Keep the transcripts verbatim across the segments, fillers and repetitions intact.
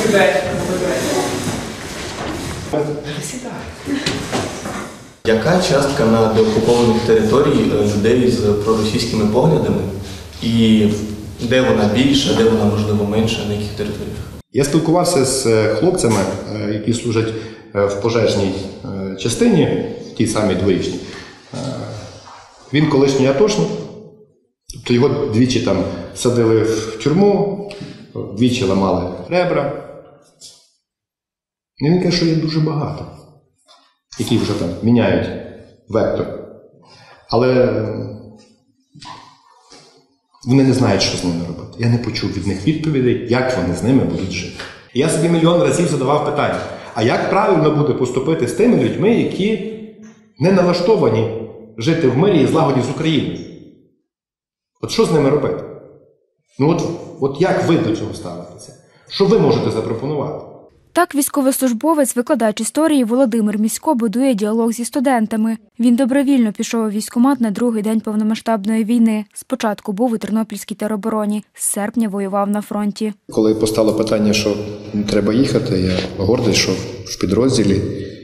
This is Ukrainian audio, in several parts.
себе вибирати. Яка частка на деокупованих територій людей з проросійськими поглядами? І де вона більша, де вона, можливо, менша, на яких територіях? Я спілкувався з хлопцями, які служать в пожежній частині, в тій самій дворічній. Він колишній атошник, тобто його двічі там садили в тюрму, двічі ламали ребра. І він каже, що є дуже багато, які вже там міняють вектор. Але вони не знають, що з ними робити. Я не почув від них відповідей, як вони з ними будуть жити. І я собі мільйон разів задавав питання, а як правильно буде поступити з тими людьми, які не налаштовані жити в мирі і злагоді з Україною? От що з ними робити? Ну от, от як ви до цього ставитеся? Що ви можете запропонувати? Так військовослужбовець, викладач історії Володимир Місько будує діалог зі студентами. Він добровільно пішов у військкомат на другий день повномасштабної війни. Спочатку був у Тернопільській теробороні, з серпня воював на фронті. Коли постало питання, що треба їхати, я гордий, що в підрозділі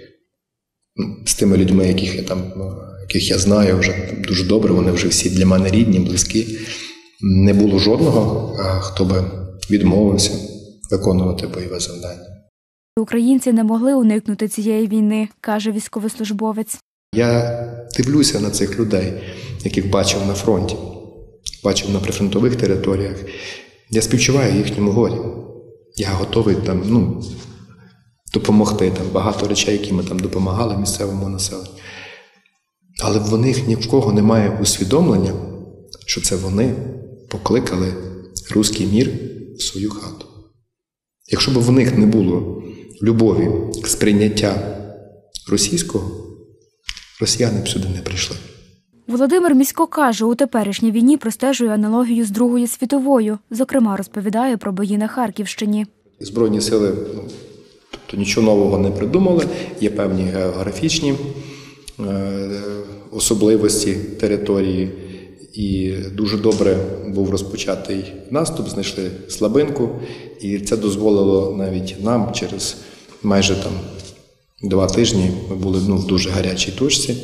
з тими людьми, яких я там, яких я знаю вже дуже добре, вони вже всі для мене рідні, близькі, не було жодного, хто би відмовився виконувати бойове завдання. Українці не могли уникнути цієї війни, каже військовослужбовець. Я дивлюся на цих людей, яких бачив на фронті, бачив на прифронтових територіях. Я співчуваю їхньому горі. Я готовий там, ну, допомогти. Там багато речей, які ми там допомагали місцевому населенню. Але в них ні в кого немає усвідомлення, що це вони покликали руський мір в свою хату. Якщо б в них не було любові к сприйняття російського, росіяни б сюди не прийшли. Володимир Місько каже, у теперішній війні простежує аналогію з Другою світовою. Зокрема, розповідає про бої на Харківщині. Збройні сили, ну, тобто нічого нового не придумали, є певні географічні е, особливості території. І дуже добре був розпочатий наступ, знайшли слабинку, і це дозволило навіть нам через майже там два тижні, ми були ну, в дуже гарячій точці,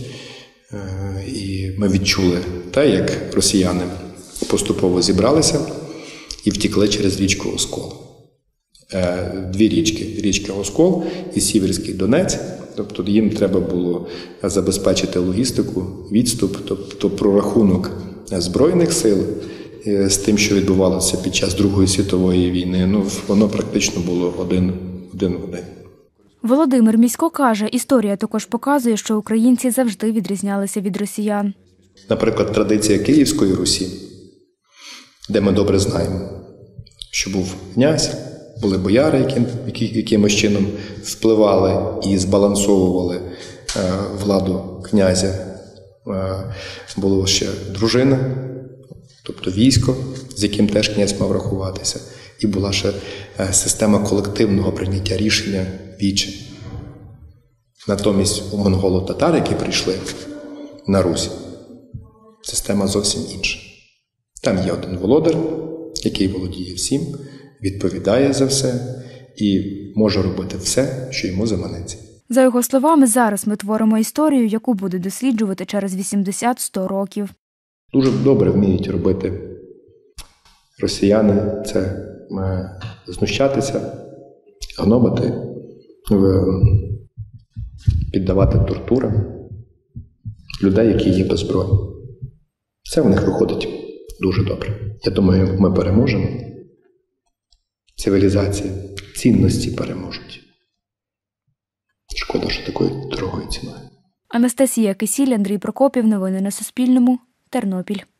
і ми відчули те, як росіяни поступово зібралися і втікли через річку Оскол. Дві річки, річка Оскол і Сіверський Донець, тобто їм треба було забезпечити логістику, відступ, тобто прорахунок Збройних сил з тим, що відбувалося під час Другої світової війни, ну, воно практично було один, один в один. Володимир Місько каже, історія також показує, що українці завжди відрізнялися від росіян. Наприклад, традиція Київської Русі, де ми добре знаємо, що був князь, були бояри, які, які якимось чином впливали і збалансовували е, владу князя. Було ще дружина, тобто військо, з яким теж князь мав рахуватися. І була ще система колективного прийняття рішення віче. Натомість у монголо-татар, які прийшли на Русь, система зовсім інша. Там є один володар, який володіє всім, відповідає за все і може робити все, що йому заманеться. За його словами, зараз ми творимо історію, яку буде досліджувати через вісімдесят-сто років. Дуже добре вміють робити росіяни. Це знущатися, гнобити, піддавати тортурам людей, які є без зброї. Все в них виходить дуже добре. Я думаю, ми переможемо. Цивілізація, цінності переможуть. Шкода, що такою дорогою ціною. Анастасія Кисіль, Андрій Прокопів. Новини на Суспільному. Тернопіль.